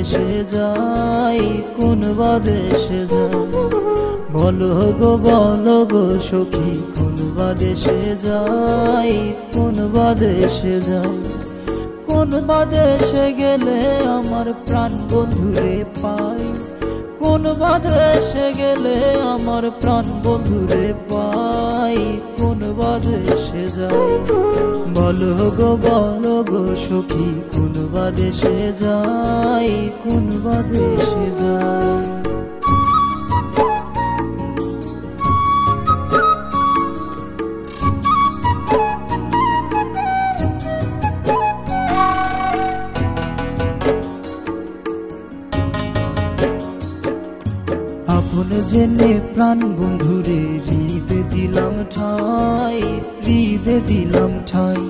দেশে যাই, কোন বা দেশে যাই। বলো গো সখী, কোন বা দেশে যাই, কোন বা দেশে যাই। কোন বা দেশে গেলে আমার প্রাণ বন্ধুরে পাই, কোন বা দেশে গেলে আমার প্রাণ বন্ধুরে পাই, কোন বা দেশে যাই। বলো গো সখী, কোন বা দেশে যাই, কোন বা দেশে যাই। আপন জেনে প্রাণ বন্ধুরে হৃদে দিলাম ঠাই, হৃদে দিলাম ঠাই।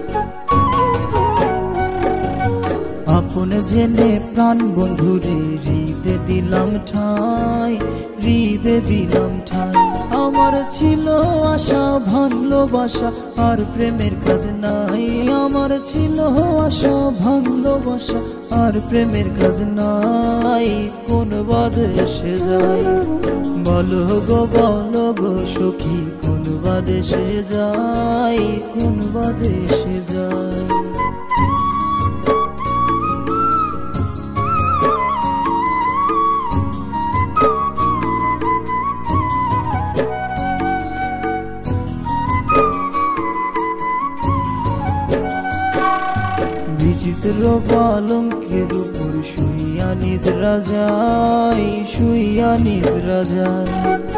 আপন জেনে প্রাণ বন্ধুরে হৃদে দিলাম ঠাই, হৃদে দিলাম ঠাই। আমার ছিল আশা ভাঙলো বাসা, আর প্রেমের কাজ নাই। আমার ছিল আশা ভাঙলো বাসা, আর প্রেমের কাজ নাই, কোন বা দেশে যাই। বলো গো সখী, কোন বা দেশে যাই, কোন বা দেশে যাই। বিচিত্র পালঙ্কের উপর শুইয়া নিদ্রা যায়, শুইয়া নিদ্রা যায়।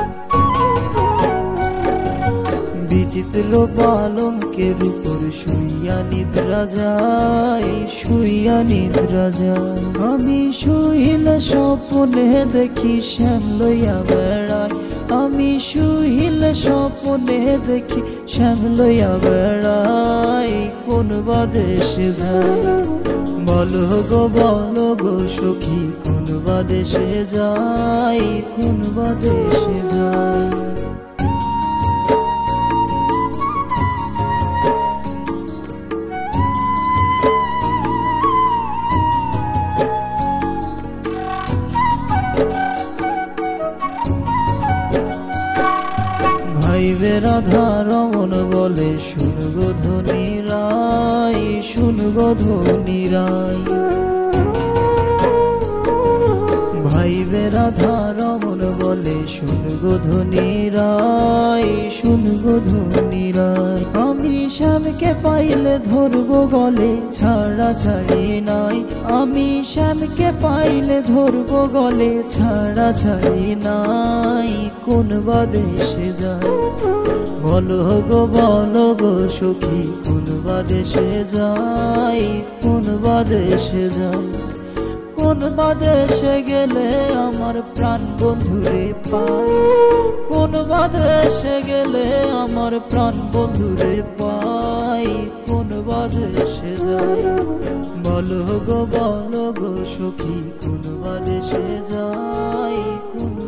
বিচিত্র পালঙ্কের উপর শুইয়া নিদ্রা যায়, শুইয়া নিদ্রা যায়। আমি শুইলে স্বপ্নে দেখি শ্যাম লইয়া বেড়াই, আমি শুইলে স্বপ্নে দেখি শ্যাম লইয়া বেড়াই, কোন বা দেশে যাই। বলো গো সখী, কোন বা দেশে যাই, কোন বা দেশে যাই। ভাইবে রাধা রমন বলে, শুন গো ধনী রাই, শুন গো ধনী রাই। ভাইবে রাধা রমন বলে, শুন গো ধনী রাই, শুন গো ধনী রাই। আমি শ্যামকে পাইলে ধরবো গলে, ছাড়া ছাড়ি নাই। আমি শ্যামকে পাইলে ধরবো গলে, ছাড়া ছাড়ি নাই, কোন বা দেশে যাই। বলো গো সখী, কোন বা দেশে যাই, কোন বা দেশে যাই। কোন বা দেশে গেলে আমার প্রাণ বন্ধুরে পাই, কোন বা দেশে গেলে আমার প্রাণ বন্ধুরে পাই, কোন বা দেশে যাই। বলো গো সখী, কোন বা দেশে যাই, কোন